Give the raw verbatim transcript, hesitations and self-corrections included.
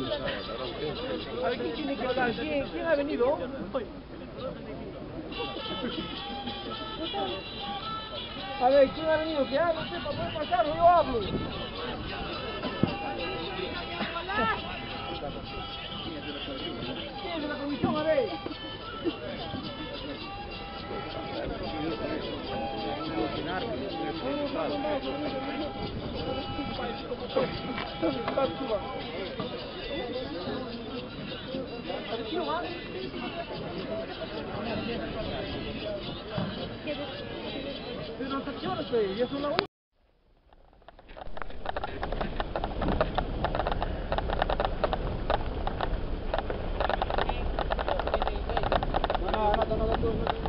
A ver, ¿quién tiene que hablar? ¿Quién, quién ha venido? A ver, ¿quién ha venido? Que hable usted para poder pasar, o yo hablo. ¿Quién es de la comisión? A ver. Pero hasta qué hora estoy, ya son las una. No, no, no, no, no, no.